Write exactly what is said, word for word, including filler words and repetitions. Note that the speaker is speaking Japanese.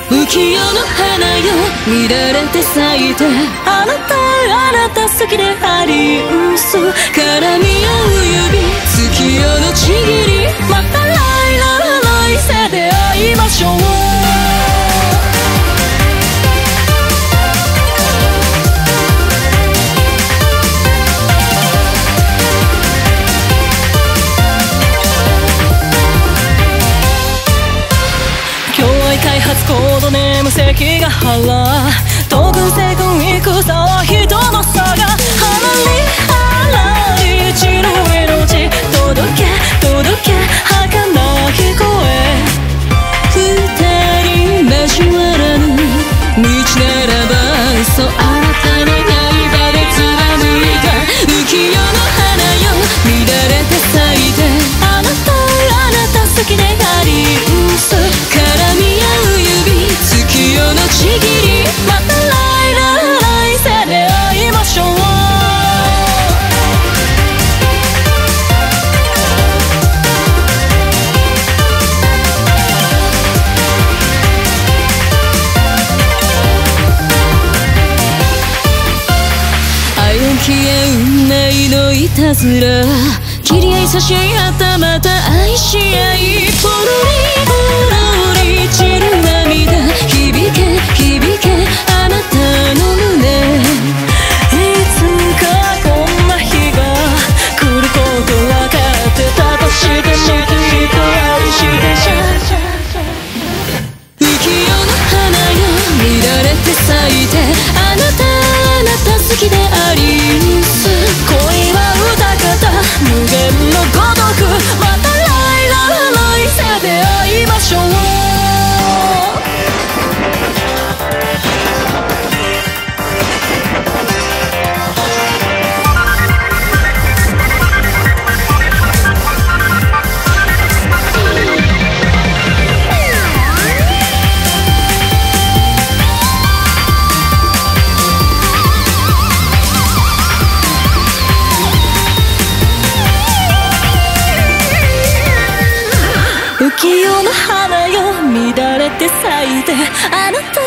浮世の花よ乱れて咲いて、あなたあなた好きでありんす、絡み合う指月夜のちぎり、また来来世で会いましょう。開発コードネーム関ヶ原、東軍西軍戦は人の差が、花に花に血の命届け届け儚き声、二人交わらぬ道ならば嘘、新たな刃で貫いた浮世の花よ乱れて咲いて、あなたあなた好きでありんす、絡み合う指月夜のちぎり、また来来世で会いましょう。歩き合うないのいたずら、切り合い差し合ったまた愛し合い、ポロリポロリ散る涙、響け響けあなたの胸、いつかこんな日が来ること分かってたとしても、きっと愛して浮世の花よ乱れて咲いて、あなたあなた好きでありんす、恋は歌方無限の孤独、また来来世で会いましょう。浮世の花よ乱れて咲いて、あなた